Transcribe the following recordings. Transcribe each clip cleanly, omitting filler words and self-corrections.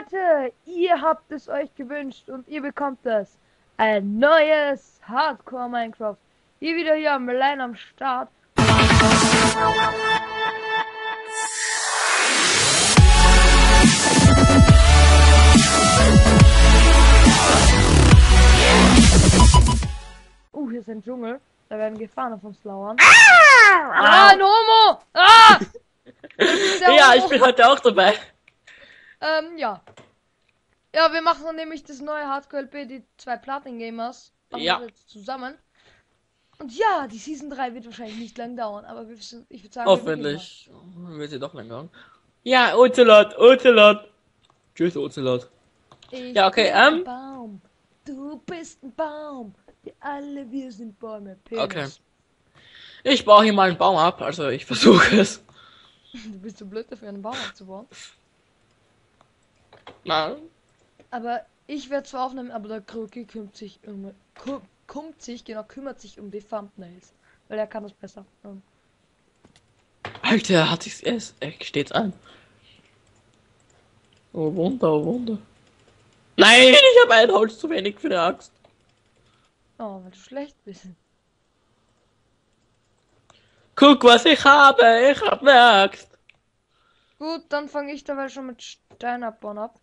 Leute, ihr habt es euch gewünscht und ihr bekommt es. Ein neues Hardcore Minecraft. Hier wieder hier allein am Start. Hier ist ein Dschungel. Da werden Gefahren auf uns lauern. Ah, ein Homo! Ah! Ja, Homo. ich bin heute auch dabei. Ja. Ja, wir machen nämlich das neue Hardcore LP, die zwei Platin Gamers. Machen Ja. wir jetzt zusammen. Und ja, die Season 3 wird wahrscheinlich nicht lang dauern, aber ich würde sagen, Hoffentlich wird sie doch lang dauern. Ja, Ocelot, Ocelot. Tschüss, Ocelot. Ja, okay, bin ein Baum. Du bist ein Baum. Wir sind Bäume. Penis. Okay. Ich baue hier mal einen Baum ab, also ich versuche es. Du bist so blöd dafür, einen Baum abzubauen. Nein. Aber ich werde zwar aufnehmen, aber der Kroki kümmert sich um die Thumbnails. Weil er kann das besser. Alter, hat sich's erst stets an. Oh Wunder, oh Wunder. Nein, ich habe ein Holz zu wenig für eine Axt. Oh, weil du schlecht bist. Guck, was ich habe. Ich habe eine Axt. Gut, dann fange ich dabei schon mit Stein abbauen ab.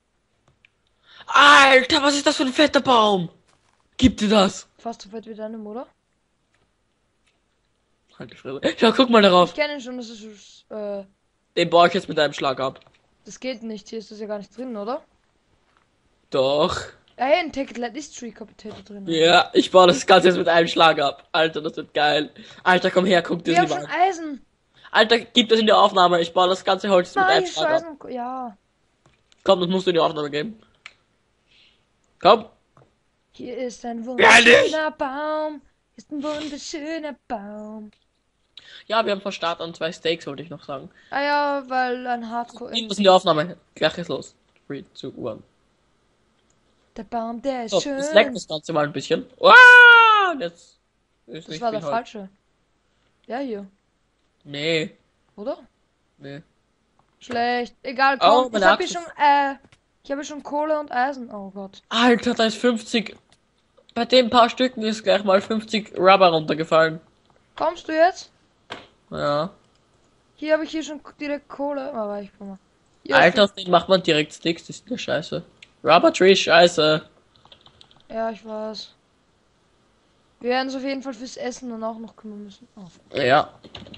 Alter, was ist das für ein fetter Baum? Gib dir das. Fast so fett wie deine Mutter. Halt die Fresse. Ja, guck mal Ich darauf. kenne ihn schon, das ist, Den baue ich jetzt mit einem Schlag ab. das geht nicht, hier ist das ja gar nicht drin, oder? Doch. Ja, hier ein Ticket Let History Potato drin. Ja, ich baue das Ganze jetzt mit einem Schlag ab. Alter, das wird geil. Alter, komm her, guck dir Wir das haben lieber schon an. Eisen. Alter, gib das in die Aufnahme. Ich baue das ganze Holz mit Nein, einem ich Schlag ab. Eisen. Ja. Komm, das musst du in die Aufnahme geben. Komm. Hier ist ein Ja, nicht. wunderschöner Baum. Ist ein wunderschöner Baum. Ja, wir haben von Start an 2 Steaks, wollte ich noch sagen. Ah ja, weil ein Hardcore. Gib das in die Aufnahme. Gleich ist los. 3, 2, 1. Der Baum, der ist So, schön. das leckt das Ganze mal ein bisschen. Wow, jetzt ist Das nicht war viel der Holz. falsche. Der hier, Nee, oder? nee. Schlecht. Egal, Oh, komm. meine Ich habe Axt hier ich habe schon Kohle und Eisen. Oh Gott. Alter, da ist 50. Bei den paar Stücken ist gleich mal 50 Rubber runtergefallen. Kommst du jetzt? Ja. Hier habe ich hier schon direkt Kohle. Aber ich mal. Hier Alter, aus denen macht man direkt Sticks, das ist ja scheiße. Rubber Tree, scheiße. Ja, ich weiß. Wir werden uns auf jeden Fall fürs Essen dann auch noch kümmern müssen. Oh. Ja.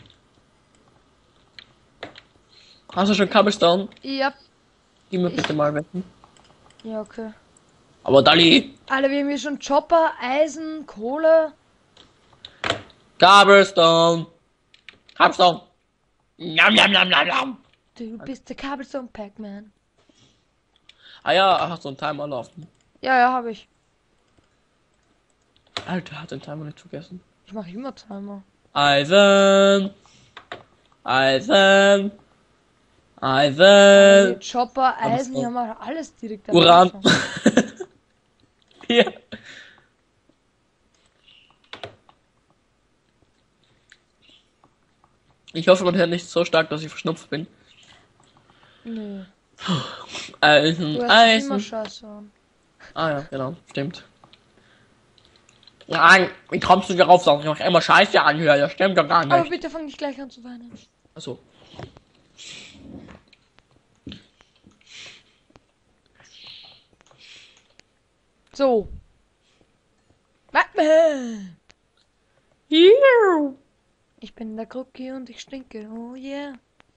Hast du schon Cobblestone? Ja. Gib mir bitte mal wetten. Ja, okay. Aber Dali! Alter, wir haben hier schon Chopper, Eisen, Kohle. Cobblestone! Cobblestone! Njam, njam, njam, njam, njam. Du bist der Cobblestone Pac-Man. Ah ja, hast du einen Timer laufen. Ja, ja, habe ich. Alter, hat den Timer nicht vergessen. Ich mache immer Timer. Eisen! Eisen! Hier Eisen! Chopper, Eisen, so. hier haben wir alles direkt am Uran! Anfang. Hier! Ich hoffe, man hört nicht so stark, dass ich verschnupft bin. Nö. Eisen, Du hast immer Eisen. Scheiße an. Ah ja, genau, stimmt. Nein, wie kommst du darauf, dass ich noch immer Scheiße anhöre? Das stimmt doch gar Aber nicht. bitte fang nicht gleich an zu weinen. Achso. So. Batman! Ich Ich bin der Cookie und ich stinke. Oh yeah.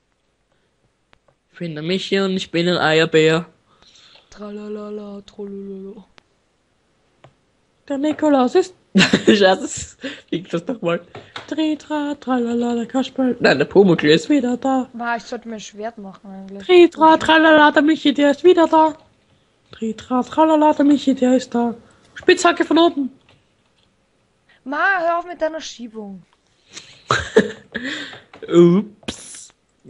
bin der Michi und ich bin ein Eierbär. Tralalala, trolololo. Der Nikolaus ist... Scheiße, liegt das doch mal. Tritra, tralala, der Kasperl. Nein, der Pumuckl ist wieder da. Bah, ich sollte mir ein Schwert machen eigentlich. Tritra, tralala, der Michi, der ist wieder da. Tritra, tralala, der Michi, der ist da. Spitzhacke von oben. Ma, hör auf mit deiner Schiebung. Ups.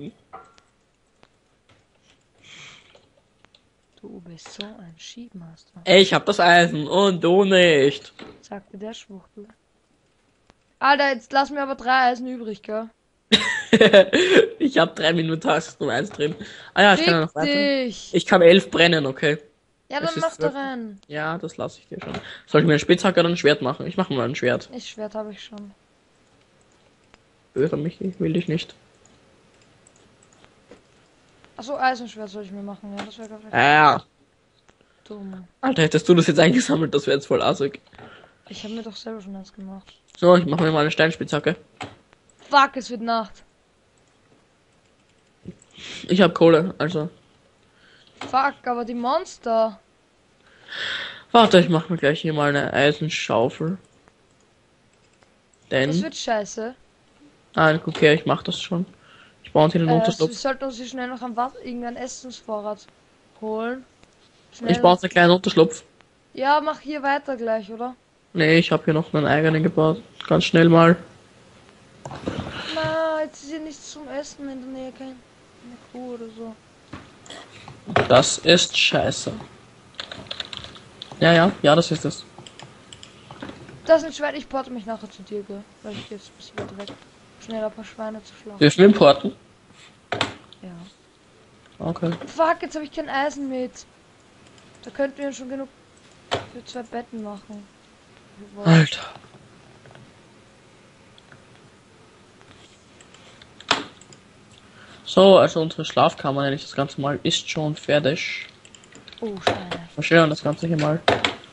Du bist so ein Schiebmaster, Ich hab das Eisen und du nicht. sagte der Schwuchtel. Alter, jetzt lass mir aber 3 Eisen übrig, gell? Ich habe 3 Minuten hast du eins drin. Ah ja, ich kann ja Fick noch weiter. dich! Ich kann 11 brennen, okay. Ja, Es dann ist mach da 12. rein. Ja, das lasse ich dir schon. Soll ich mir einen Spitzhacker oder ein Schwert machen? Ich mache mir mal ein Schwert. Ich Schwert habe ich schon. Böse mich, ich will dich nicht. Achso, Eisenschwert soll ich mir machen, ja, das wäre perfekt. Ah, Dumm. Alter, hättest du das jetzt eingesammelt, das wäre jetzt voll assig. Ich habe mir doch selber schon eins gemacht. So, ich mache mir mal eine Steinspitzhacke. Fuck, es wird Nacht. Ich habe Kohle, also. Fuck, aber die Monster. Warte, ich mache mir gleich hier mal eine Eisenschaufel. Das Denn. wird scheiße. Ah, okay, ich mache das schon. Ich baue uns hier den Wir Unterschlupf. sollten uns hier schnell noch irgendeinen Essensvorrat holen. Schnell. Ich baue uns einen kleinen Unterschlupf. Ja, mach hier weiter gleich, oder? Nee, ich habe hier noch einen eigenen gebaut. Ganz schnell mal. Na, jetzt ist hier nichts zum Essen in der Nähe, keine Kuh oder so. Das ist scheiße. Ja, das ist es. Das ist ein Schwert, ich porte mich nachher zu dir, gell? Weil ich gehe jetzt ein bisschen weiter weg. Schnell ein paar Schweine zu schlagen. Dürfen wir importen? Ja. Okay. Fuck, jetzt habe ich kein Eisen mit. Da könnten wir schon genug für 2 Betten machen. Alter. So, also unsere Schlafkammer, nenne ich das Ganze mal, ist schon fertig. Oh, Steine. Verschönern das Ganze hier mal.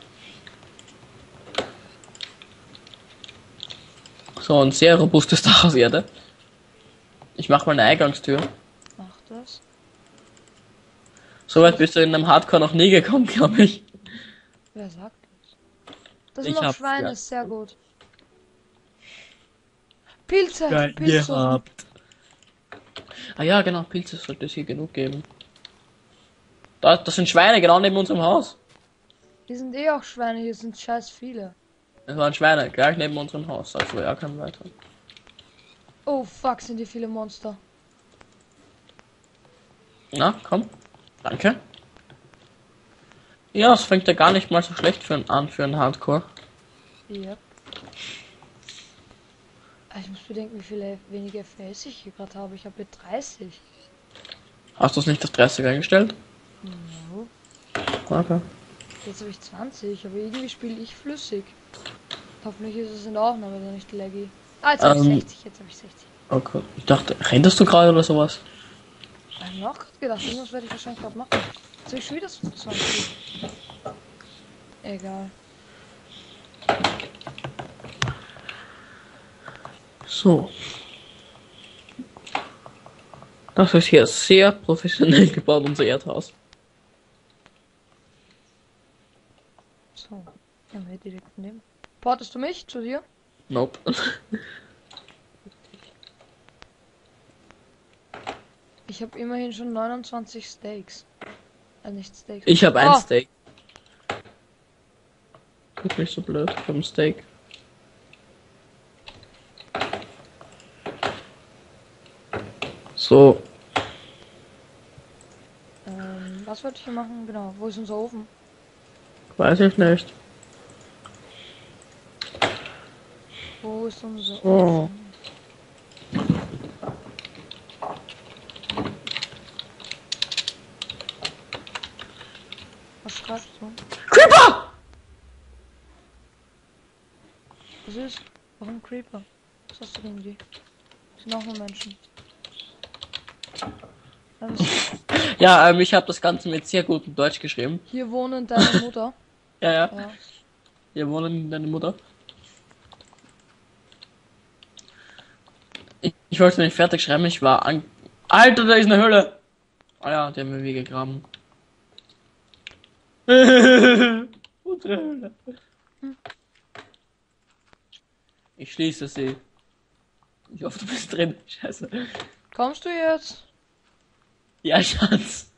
So, ein sehr robustes Dach aus Erde. Ich mache mal eine Eingangstür. Mach das. Soweit bist du in einem Hardcore noch nie gekommen, glaube ich. Wer sagt das? Das Ich sind noch hab's Schweine, gehört. ist sehr gut. Pilze, Geil Pilze. gehabt. Ah ja, genau, Pilze sollte es hier genug geben. Das sind Schweine genau neben unserem Haus. Hier sind eh auch Schweine, hier sind scheiß viele. Es waren Schweine gleich neben unserem Haus, also ja, kein weiter. Oh fuck, sind hier viele Monster. Na, komm. Danke. Ja, es fängt ja gar nicht mal so schlecht für einen Hardcore. Yep. Ich muss bedenken, wie viele wenige FPS ich hier gerade habe. Ich habe hier 30. Hast du es nicht auf 30 eingestellt? No. Okay. Jetzt habe ich 20, aber irgendwie spiele ich flüssig. Hoffentlich ist es in der Aufnahme dann nicht laggy. Ah, jetzt habe ich 60, jetzt habe ich 60. Okay. Ich dachte, renntest du gerade oder sowas? Ich habe mir auch gerade gedacht, irgendwas werde ich wahrscheinlich gerade machen. Jetzt habe ich schon wieder 20. Egal. So. Das ist hier sehr professionell gebaut, unser Erdhaus. So, haben wir direkt nehmen. Portest du mich zu dir? Nope. Ich habe immerhin schon 29 Steaks. Nicht Steaks. Ich habe ein Oh, Steak. Guck nicht so blöd, ich habe ein Steak. So. was wollte ich hier machen? Genau, wo ist unser Ofen? Weiß ich nicht. Wo ist unser Oh. Ofen? Was schreibst du? Creeper! Was ist? Warum Creeper? Was hast du gegen die? Das sind auch nur Menschen. Ja, ich habe das Ganze mit sehr gutem Deutsch geschrieben. Hier wohnen deine Mutter. Ja. Ja. Hier wohnen deine Mutter. Ich wollte nicht fertig schreiben, ich war an... Alter, da ist eine Höhle! Ah ja, die haben wir wie gegraben. Unsere Höhle. Ich schließe sie. Ich hoffe, du bist drin. Scheiße. Kommst du jetzt? Ja, Schatz.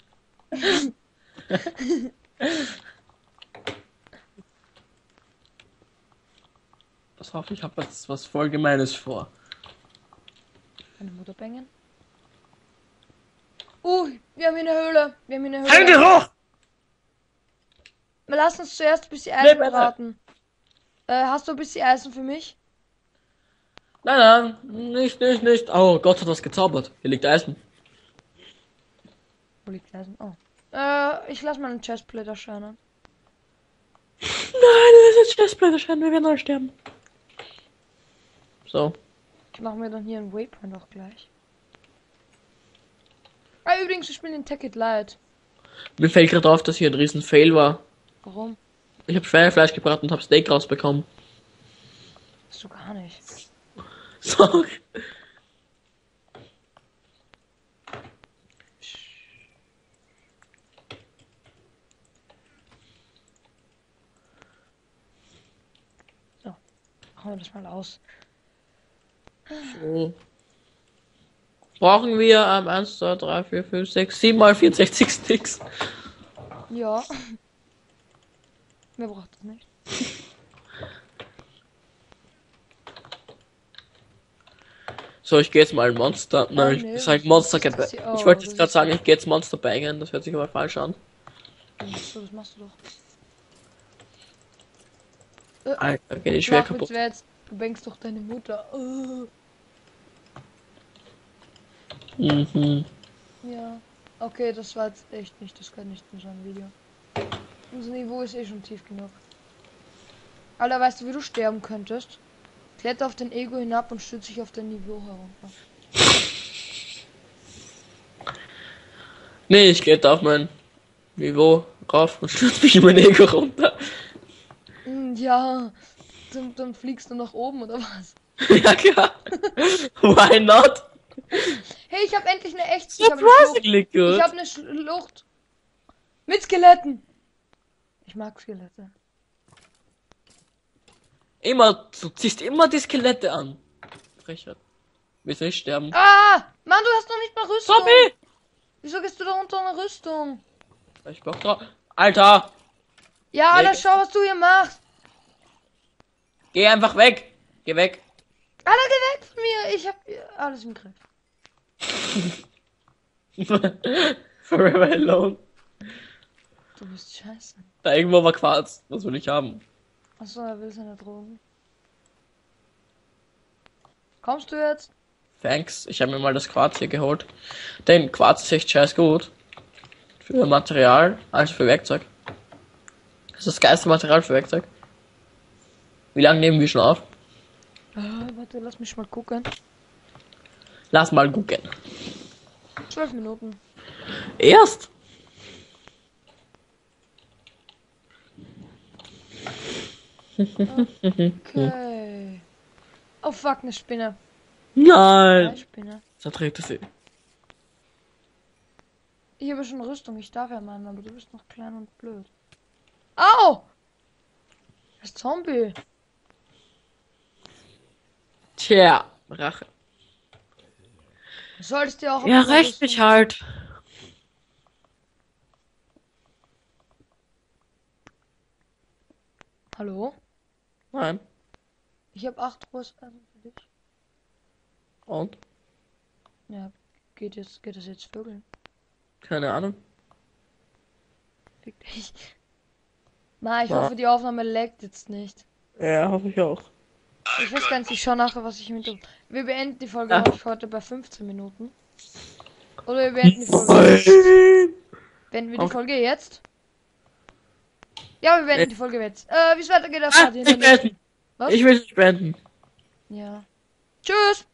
Pass auf, ich habe jetzt was voll Gemeines vor. Meine Mutter bängen. Wir haben hier eine Höhle. Wir haben hier eine Hände Höhle. hoch! Wir lassen uns zuerst ein bisschen Eisen bitte. braten. Hast du ein bisschen Eisen für mich? Nein, nein, nicht. Oh, Gott hat was gezaubert. Hier liegt Eisen. Wo liegt Eisen? Oh. Ich lass mal einen Chestplate erscheinen. Nein, das ist Chestplate erscheinen. Wir werden alle sterben. So. Ich mache mir dann hier einen Waypoint auch gleich. Ah, übrigens, ich spiele den Tekkit Light. Mir fällt gerade auf, dass hier ein riesen Fail war. Warum? Ich habe Schweinefleisch gebraten und habe Steak rausbekommen. Hast du gar nicht. Sorry. So. Machen wir das mal aus. So. Brauchen wir 1, 2, 3, 4, 5, 6, 7 mal 64 Sticks. Ja. Wer braucht das nicht? So, ich gehe jetzt mal ein Monster. Nein, nee, ich sag was Monster. ist das hier? Oh, Ich wollte das jetzt gerade ist sagen, ja- ich gehe jetzt Monster bangen. Das hört sich aber falsch an. So, das machst du doch. Alter, geht die schwer Mach kaputt. jetzt, du bängst doch deine Mutter. Mhm. Ja. Okay, das war jetzt echt nicht, das gehört nicht in so ein Video. Unser Niveau ist eh schon tief genug. Alter, weißt du, wie du sterben könntest? Kletter auf den Ego hinab und stütze dich auf dein Niveau herunter. Nee, ich gehe da auf mein Niveau rauf und stürze mich in mein Ego runter. Ja, dann fliegst du nach oben oder was? Ja, klar. Why not? Hey, ich habe endlich eine echte. Ich habe eine Surprisingly Schlucht. good. Ich habe eine Schlucht. Mit Skeletten. Ich mag Skelette. Immer, du ziehst immer die Skelette an. Frechheit. Willst du nicht sterben? Ah! Mann, du hast noch nicht mal Rüstung. Zombie! Wieso gehst du da unter eine Rüstung? Ich Bock drauf. Alter! Ja, Alter, Weg. schau, was du hier machst. Geh einfach weg! Geh weg! Alter, geh weg von mir. Ich hab alles im Griff. Forever alone. Du bist scheiße. Da irgendwo war Quarz. Was will ich haben? Achso, er will seine Drogen. Kommst du jetzt? Thanks. Ich habe mir mal das Quarz hier geholt. Denn Quarz ist echt scheiß gut. Für Material, also für Werkzeug. Das ist das geilste Material für Werkzeug. Wie lange nehmen wir schon auf? Warte, lass mich mal gucken. Lass mal gucken. 12 Minuten. Erst? Okay. Oh fuck, eine Spinne. Nein! Eine Spinne. Zerträgt sie. Ich habe schon Rüstung, ich darf ja meinen, aber du bist noch klein und blöd. Au! Das ist Zombie. Tja, Rache. Du solltest dir auch... Ja, auf deine recht Rüstung- mich halt. Hallo? Nein. Ich habe 8 Rüstung für dich. Und? Ja, geht das jetzt vögeln? Keine Ahnung. Fick dich. Na, ich Ja. hoffe, die Aufnahme laggt jetzt nicht. Ja, hoffe ich auch. Ich weiß gar nicht, ich schau nachher, was ich mit... Wir beenden die Folge Ja. heute bei 15 Minuten. Oder wir beenden die Folge... Beenden wir die Okay. Folge jetzt? Ja, wir beenden die Folge jetzt. Wie es weitergeht, erfahrt ihr in der ich beenden. nächsten. Was? Ich will nicht beenden. Ja. Tschüss!